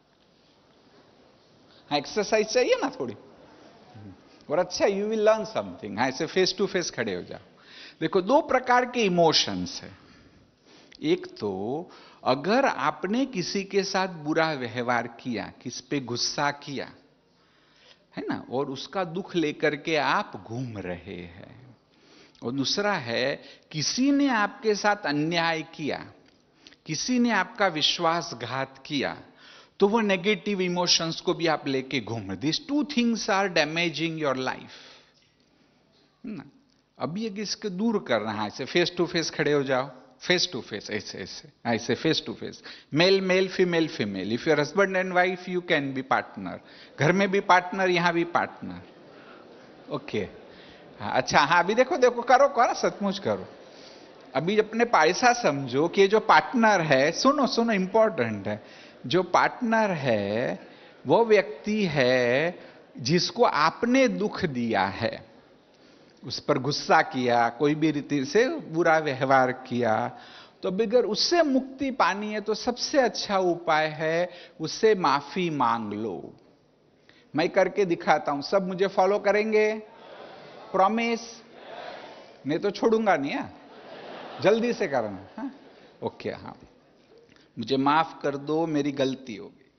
हाँ, एक्सरसाइज चाहिए ना थोड़ी, और अच्छा, यू विल लर्न समथिंग। हाँ, ऐसे फेस टू फेस खड़े हो जाओ। देखो, 2 प्रकार के इमोशंस है। एक तो अगर आपने किसी के साथ बुरा व्यवहार किया, किस पे गुस्सा किया है ना, और उसका दुख लेकर के आप घूम रहे हैं, और दूसरा है किसी ने आपके साथ अन्याय किया, किसी ने आपका विश्वासघात किया, तो वो नेगेटिव इमोशंस को भी आप लेके घूम रहे। This 2 things are damaging your life ना। अभी एक इसको दूर करना है। ऐसे फेस टू फेस खड़े हो जाओ, फेस टू फेस, ऐसे face to face, male male, female female. If your husband and wife, you can be partner, घर में भी पार्टनर, यहां भी पार्टनर। ओके, हाँ, अच्छा, हाँ, अभी देखो करो, सचमुच करो। अभी अपने पैसा समझो कि जो पार्टनर है, सुनो इंपॉर्टेंट है, जो पार्टनर है वो व्यक्ति है जिसको आपने दुख दिया है, उस पर गुस्सा किया, कोई भी रीति से बुरा व्यवहार किया। तो अगर उससे मुक्ति पानी है तो सबसे अच्छा उपाय है उससे माफी मांग लो। मैं करके दिखाता हूं, सब मुझे फॉलो करेंगे? प्रॉमिस? नहीं तो छोड़ूंगा नहीं है, जल्दी से करना। हाँ, ओके। हाँ, मुझे माफ कर दो, मेरी गलती हो गई।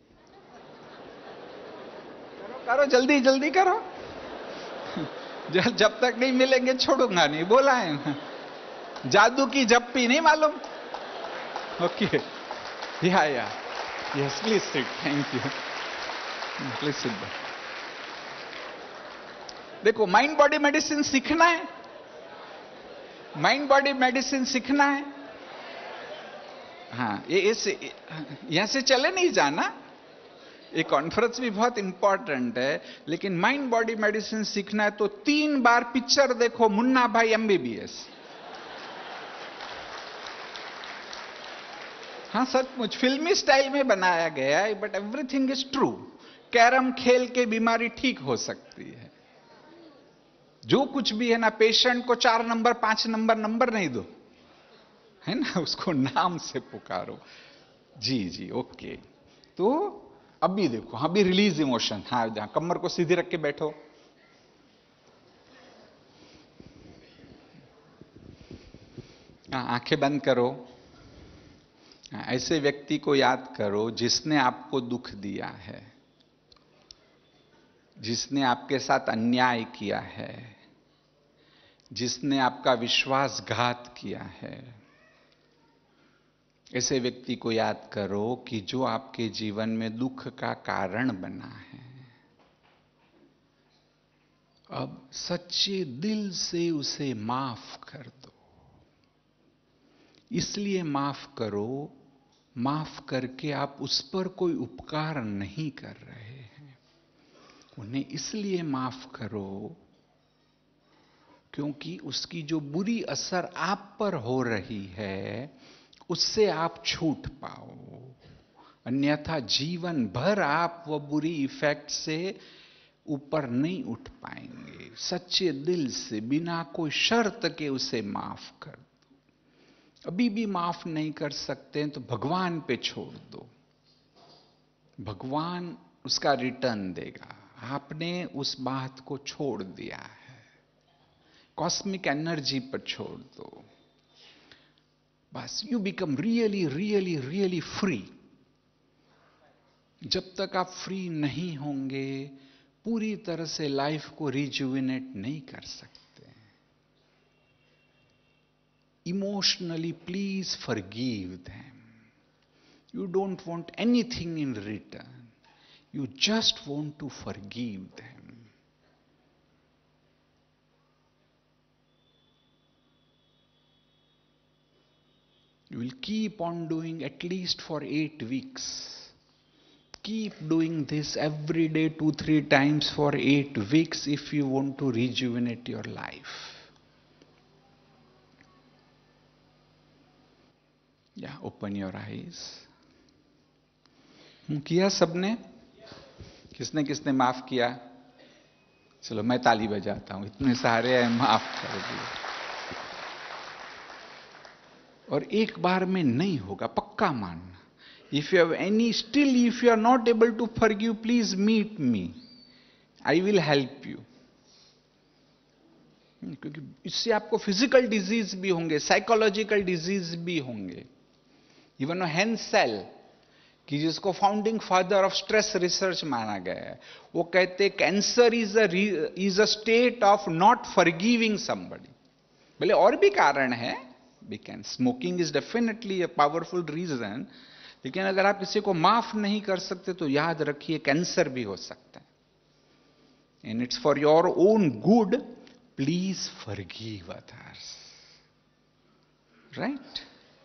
करो जल्दी जल्दी करो। जब तक नहीं मिलेंगे छोड़ूंगा नहीं, बोला है ना, जादू की जप्पी नहीं मालूम। ओके, या yes, please sit, thank you, please sit. देखो, माइंड बॉडी मेडिसिन सीखना है, माइंड बॉडी मेडिसिन सीखना है। हाँ, ये यहां से चले नहीं जाना, ये कॉन्फ्रेंस भी बहुत इंपॉर्टेंट है, लेकिन माइंड बॉडी मेडिसिन सीखना है तो 3 बार पिक्चर देखो, मुन्ना भाई एमबीबीएस। हाँ, सचमुच फिल्मी स्टाइल में बनाया गया है, but everything is true. Carrom खेल के बीमारी ठीक हो सकती है, जो कुछ भी है ना। पेशेंट को 4 नंबर 5 नंबर नहीं दो, है ना, उसको नाम से पुकारो। जी, ओके। तो अभी देखो, हाँ, अभी रिलीज इमोशन। हाँ, जहां कमर को सीधी रख के बैठो, हाँ, आंखें बंद करो। हाँ, ऐसे व्यक्ति को याद करो जिसने आपको दुख दिया है, जिसने आपके साथ अन्याय किया है, जिसने आपका विश्वासघात किया है, ऐसे व्यक्ति को याद करो कि जो आपके जीवन में दुख का कारण बना है, अब सच्चे दिल से उसे माफ कर दो। इसलिए माफ करो, माफ करके आप उस पर कोई उपकार नहीं कर रहे हैं। उन्हें इसलिए माफ करो क्योंकि उसकी जो बुरी असर आप पर हो रही है, उससे आप छूट पाओ। अन्यथा जीवन भर आप वो बुरी इफेक्ट से ऊपर नहीं उठ पाएंगे। सच्चे दिल से बिना कोई शर्त के उसे माफ कर दो। अभी भी माफ नहीं कर सकते तो भगवान पे छोड़ दो, भगवान उसका रिटर्न देगा। आपने उस बात को छोड़ दिया है, कॉस्मिक एनर्जी पर छोड़ दो। बस you become really really really free. जब तक आप फ्री नहीं होंगे, पूरी तरह से लाइफ को रिजुविनेट नहीं कर सकते। Emotionally please forgive them. You don't want anything in return, you just want to forgive them. You will keep on doing at least for 8 weeks. Keep doing this every day 2-3 times for 8 weeks if you want to rejuvenate your life. Yeah, open your eyes. किया सबने? किसने किसने माफ किया? चलो मैं ताली बजाता हूं, इतने सारे हैं, माफ कर दिए। और एक बार में नहीं होगा, पक्का मानना। If you have any, still if you are not able to forgive, please meet me. I will help you. क्योंकि इससे आपको फिजिकल डिजीज भी होंगे, साइकोलॉजिकल डिजीज भी होंगे। इवन हेंसेल, कि जिसको founding father of stress research माना गया है, वो कहते cancer is a state of not forgiving somebody. भले और भी कारण है, smoking is definitely a powerful reason, लेकिन अगर आप किसी को माफ नहीं कर सकते तो याद रखिए कैंसर भी हो सकता है। And it's for your own good, please forgive others. Right?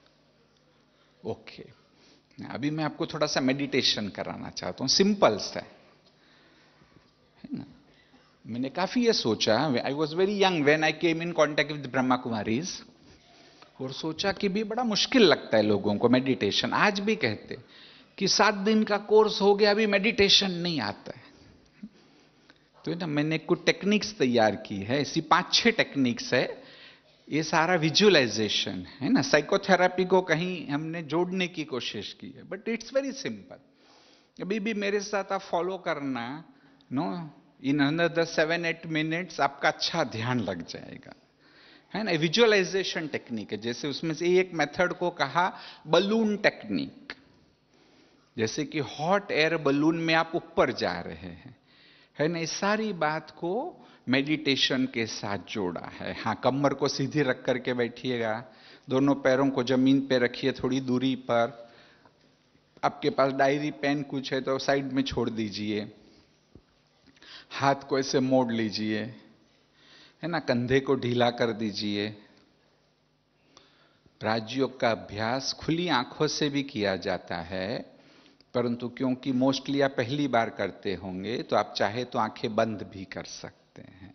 Okay, अभी मैं आपको थोड़ा सा मेडिटेशन कराना चाहता हूं, सिंपल सा है ना। मैंने काफी ये सोचा, I was very young when I came in contact with Brahma Kumaris, और सोचा कि भी बड़ा मुश्किल लगता है लोगों को मेडिटेशन। आज भी कहते कि 7 दिन का कोर्स हो गया, अभी मेडिटेशन नहीं आता है। तो ना मैंने कुछ टेक्निक्स तैयार की है, ऐसी 5-6 टेक्निक्स है। ये सारा विजुअलाइजेशन है ना, साइकोथेरेपी को कहीं हमने जोड़ने की कोशिश की है, बट इट्स वेरी सिंपल। अभी भी मेरे साथ आप फॉलो करना, नो, इन अनदर 7-8 मिनट्स आपका अच्छा ध्यान लग जाएगा, है ना। विजुअलाइजेशन टेक्निक है, जैसे उसमें से एक मेथड को कहा बलून टेक्निक। जैसे कि हॉट एयर बलून में आप ऊपर जा रहे हैं, है ना। इस सारी बात को मेडिटेशन के साथ जोड़ा है। हाँ, कमर को सीधी रख करके बैठिएगा, दोनों पैरों को जमीन पे रखिए थोड़ी दूरी पर। आपके पास डायरी पेन कुछ है तो साइड में छोड़ दीजिए, हाथ को ऐसे मोड़ लीजिए, है ना, कंधे को ढीला कर दीजिए। राजयोग का अभ्यास खुली आंखों से भी किया जाता है, परंतु क्योंकि मोस्टली आप पहली बार करते होंगे तो आप चाहे तो आंखें बंद भी कर सकते हैं।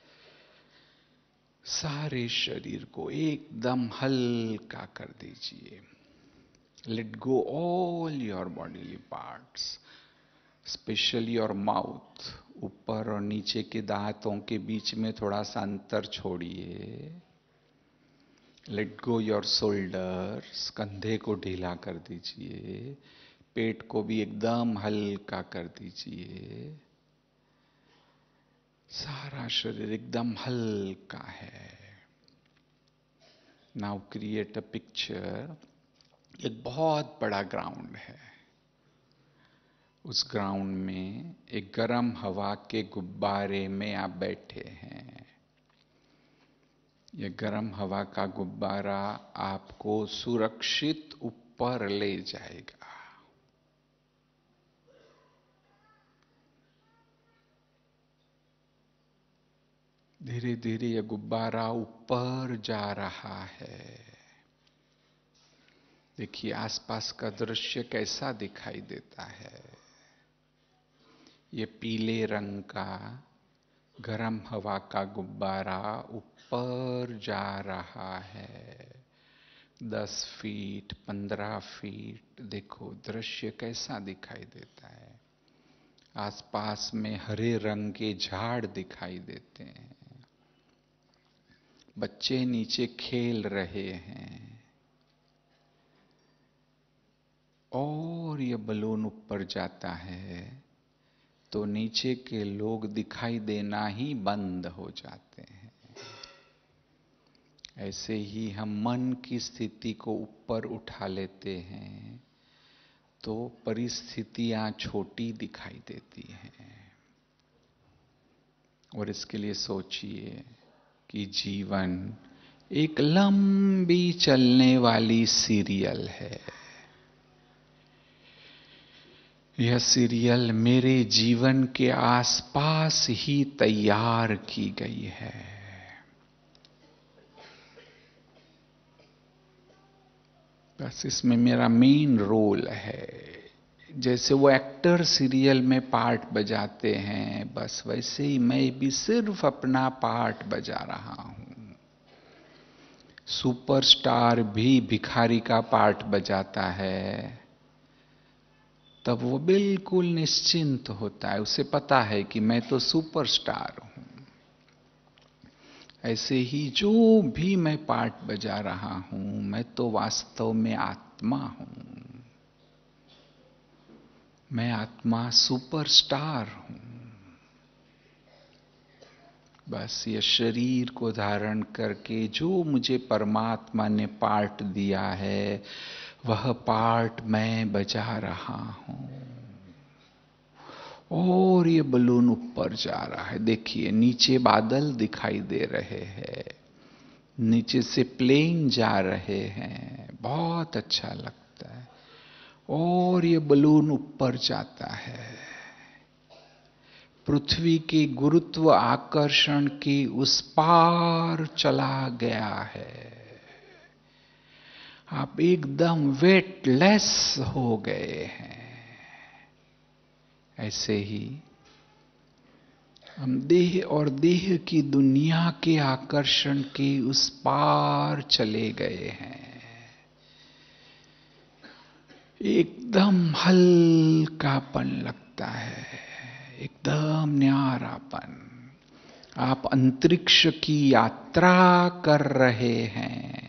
सारे शरीर को एकदम हल्का कर दीजिए। Let go all your bodily parts, specially your mouth. ऊपर और नीचे के दांतों के बीच में थोड़ा सा अंतर छोड़िए। लेट गो योर शोल्डर्स, कंधे को ढीला कर दीजिए, पेट को भी एकदम हल्का कर दीजिए। सारा शरीर एकदम हल्का है। Now create a picture. एक बहुत बड़ा ग्राउंड है, उस ग्राउंड में एक गर्म हवा के गुब्बारे में आप बैठे हैं। ये गर्म हवा का गुब्बारा आपको सुरक्षित ऊपर ले जाएगा। धीरे धीरे ये गुब्बारा ऊपर जा रहा है। देखिए आसपास का दृश्य कैसा दिखाई देता है। ये पीले रंग का गरम हवा का गुब्बारा ऊपर जा रहा है। 10 फीट, 15 फीट, देखो दृश्य कैसा दिखाई देता है। आसपास में हरे रंग के झाड़ दिखाई देते हैं। बच्चे नीचे खेल रहे हैं और ये बलून ऊपर जाता है तो नीचे के लोग दिखाई देना ही बंद हो जाते हैं। ऐसे ही हम मन की स्थिति को ऊपर उठा लेते हैं तो परिस्थितियां छोटी दिखाई देती हैं। और इसके लिए सोचिए कि जीवन एक लंबी चलने वाली सीरियल है। यह सीरियल मेरे जीवन के आसपास ही तैयार की गई है। बस इसमें मेरा मेन रोल है। जैसे वो एक्टर सीरियल में पार्ट बजाते हैं, बस वैसे ही मैं भी सिर्फ अपना पार्ट बजा रहा हूं। सुपरस्टार भी भिखारी का पार्ट बजाता है तब वो बिल्कुल निश्चिंत होता है। उसे पता है कि मैं तो सुपरस्टार हूं। ऐसे ही जो भी मैं पार्ट बजा रहा हूं, मैं तो वास्तव में आत्मा हूं। मैं आत्मा सुपरस्टार हूं। बस ये शरीर को धारण करके जो मुझे परमात्मा ने पार्ट दिया है वह पार्ट मैं बजा रहा हूं। और ये बलून ऊपर जा रहा है। देखिए नीचे बादल दिखाई दे रहे हैं, नीचे से प्लेन जा रहे हैं, बहुत अच्छा लगता है। और ये बलून ऊपर जाता है। पृथ्वी के गुरुत्व आकर्षण के उस पार चला गया है। आप एकदम वेटलेस हो गए हैं। ऐसे ही हम देह और देह की दुनिया के आकर्षण के उस पार चले गए हैं। एकदम हल्कापन लगता है, एकदम न्यारापन। आप अंतरिक्ष की यात्रा कर रहे हैं।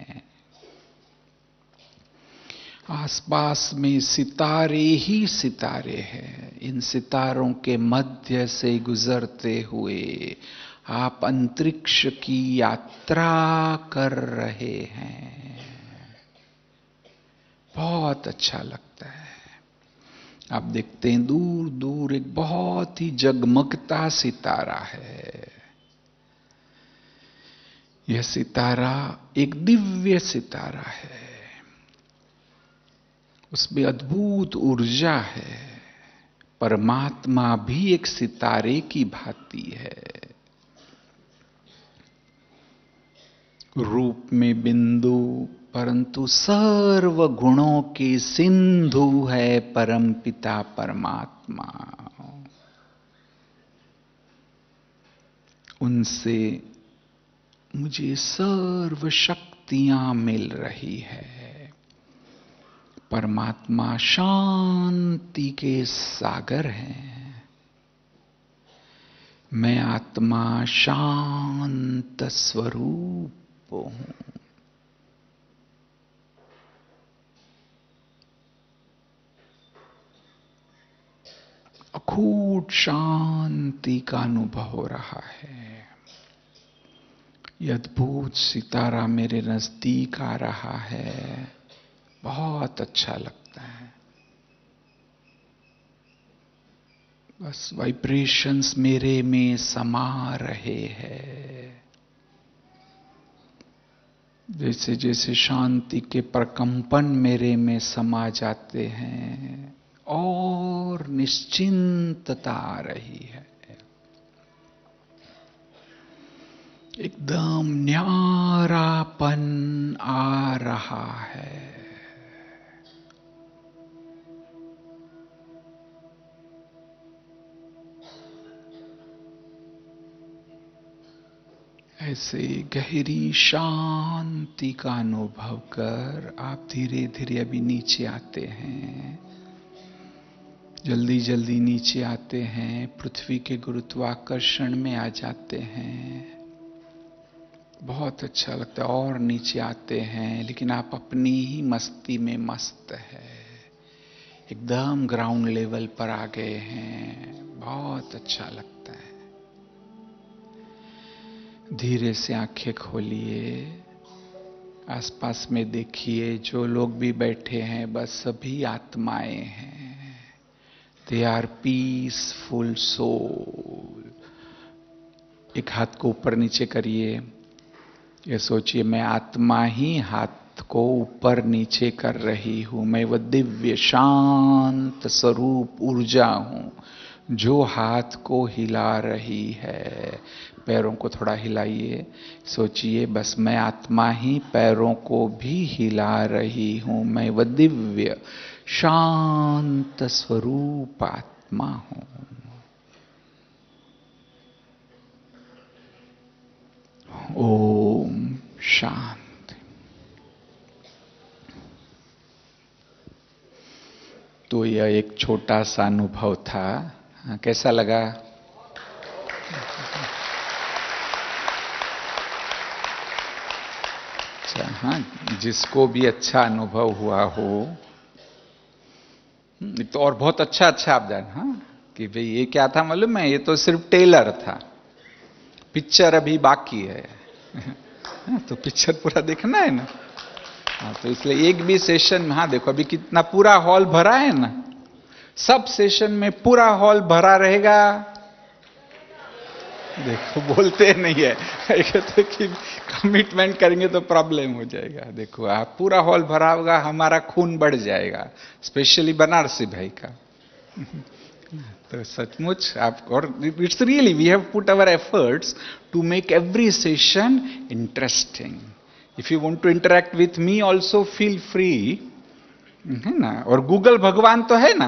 आसपास में सितारे ही सितारे हैं। इन सितारों के मध्य से गुजरते हुए आप अंतरिक्ष की यात्रा कर रहे हैं। बहुत अच्छा लगता है। आप देखते हैं दूर दूर एक बहुत ही जगमगता सितारा है। यह सितारा एक दिव्य सितारा है। उसमें अद्भुत ऊर्जा है। परमात्मा भी एक सितारे की भांति है। रूप में बिंदु परंतु सर्व गुणों के सिंधु है परमपिता परमात्मा। उनसे मुझे सर्व शक्तियां मिल रही है। परमात्मा शांति के सागर हैं। मैं आत्मा शांत स्वरूप हूं। अखूट शांति का अनुभव हो रहा है। यह अद्भुत सितारा मेरे नजदीक आ रहा है। बहुत अच्छा लगता है। बस वाइब्रेशंस मेरे में समा रहे हैं। जैसे जैसे शांति के प्रकंपन मेरे में समा जाते हैं और निश्चिंतता आ रही है, एकदम न्यारापन आ रहा है। ऐसे गहरी शांति का अनुभव कर आप धीरे धीरे अभी नीचे आते हैं, जल्दी जल्दी नीचे आते हैं, पृथ्वी के गुरुत्वाकर्षण में आ जाते हैं। बहुत अच्छा लगता है। और नीचे आते हैं, लेकिन आप अपनी ही मस्ती में मस्त है, एकदम ग्राउंड लेवल पर आ गए हैं। बहुत अच्छा लगता है। धीरे से आंखें खोलिए, आसपास में देखिए, जो लोग भी बैठे हैं बस सभी आत्माएं हैं। They are peaceful soul. एक हाथ को ऊपर नीचे करिए, ये सोचिए मैं आत्मा ही हाथ को ऊपर नीचे कर रही हूं। मैं वह दिव्य शांत स्वरूप ऊर्जा हूं जो हाथ को हिला रही है। पैरों को थोड़ा हिलाइए, सोचिए बस मैं आत्मा ही पैरों को भी हिला रही हूं। मैं वह दिव्य शांत स्वरूप आत्मा हूं। ओम शांति। तो यह एक छोटा सा अनुभव था। कैसा लगा? अच्छा, हाँ, जिसको भी अच्छा अनुभव हुआ हो तो और बहुत अच्छा अच्छा आप जान, हाँ, कि भाई ये क्या था मालूम है, ये तो सिर्फ टेलर था, पिक्चर अभी बाकी है। तो पिक्चर पूरा देखना है ना। हाँ, तो इसलिए एक भी सेशन में, हाँ देखो अभी कितना पूरा हॉल भरा है ना। सब सेशन में पूरा हॉल भरा रहेगा। देखो बोलते नहीं है, कहते कि कमिटमेंट करेंगे तो प्रॉब्लम हो जाएगा। देखो आप पूरा हॉल भरा होगा, हमारा खून बढ़ जाएगा, स्पेशली बनारसी भाई का। तो सचमुच आप, और it's really we have put our efforts to make every session interesting. If you want to interact with me also feel free, है ना। और गूगल भगवान तो है ना,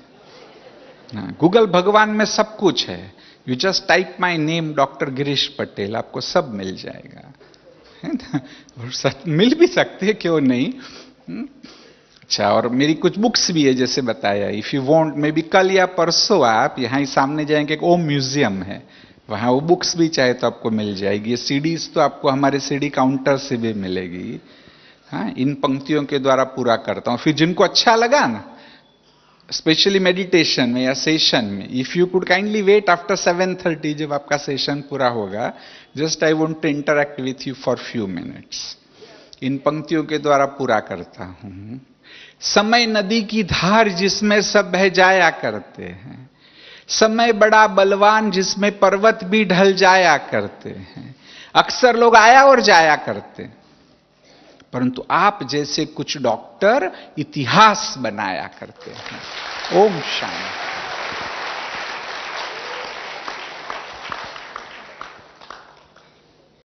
गूगल भगवान में सब कुछ है। You just type my name doctor Girish Patel, आपको सब मिल जाएगा, है ना। और सच मिल भी सकते हैं, क्यों नहीं। अच्छा, और मेरी कुछ बुक्स भी है जैसे बताया। If you want, maybe कल या परसों आप यहाँ ही सामने जाएंगे, एक ओम म्यूजियम है, वहां वो बुक्स भी चाहे तो आपको मिल जाएगी। ये सीडीज तो आपको हमारे सीडी काउंटर से भी मिलेगी। हाँ, इन पंक्तियों के द्वारा पूरा करता हूं। फिर जिनको अच्छा लगा ना, स्पेशली मेडिटेशन में या सेशन में, if you could kindly wait after 7:30 जब आपका सेशन पूरा होगा, just I want to interact with you for few minutes. इन पंक्तियों के द्वारा पूरा करता हूं। समय नदी की धार जिसमें सब बह जाया करते हैं, समय बड़ा बलवान जिसमें पर्वत भी ढल जाया करते हैं। अक्सर लोग आया और जाया करते, परंतु आप जैसे कुछ डॉक्टर इतिहास बनाया करते हैं। ओम शांति।